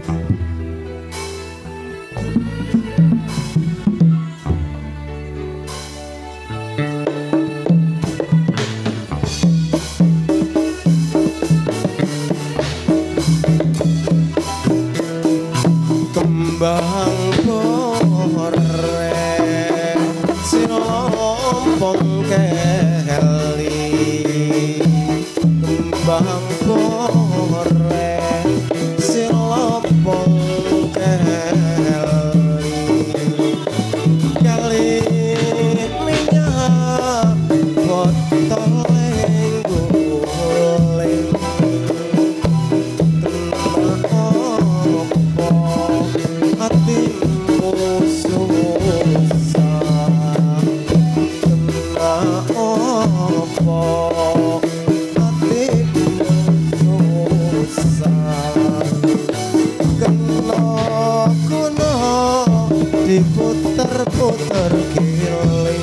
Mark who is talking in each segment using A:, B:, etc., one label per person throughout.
A: Kembang korek silompong keli, kembang korek silompong keli, keli minyak botol guling. Hatimu susah, kena opo? Hatimu susah, kena kuno diputer-puter giling.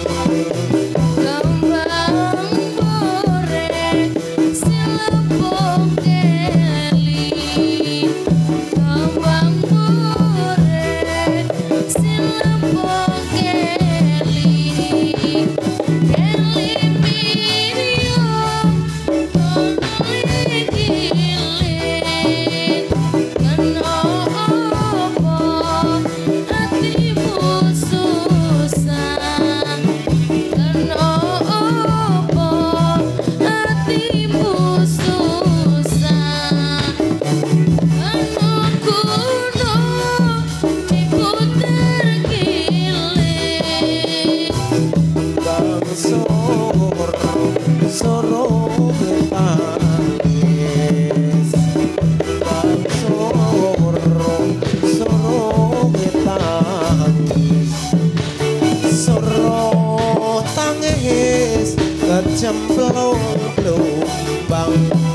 A: Cemplung lubang,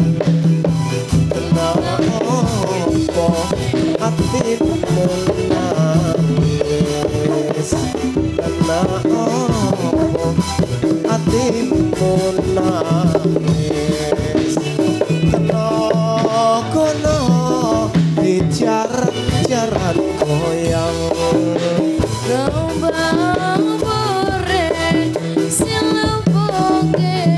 A: kena opo hatimu nangis, kena opo hatimu nangis, kena kono dijaran-jaran goyang.
B: Kembang korek silompong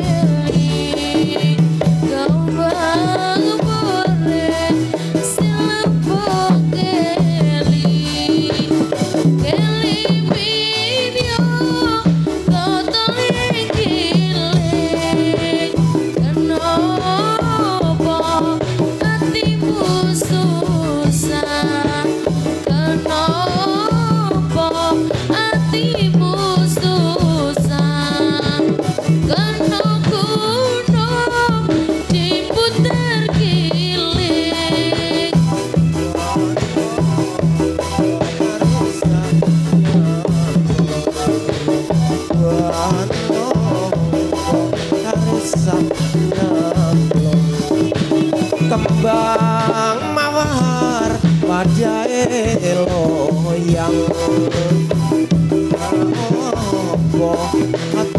B: keli, kembang korek silompong keli, keli minyak botol giling. Kenapa hatimu susah? Kenapa hatimu susah? Kena kuno diputer giling.
A: Kembang mawar wajah loyang, apa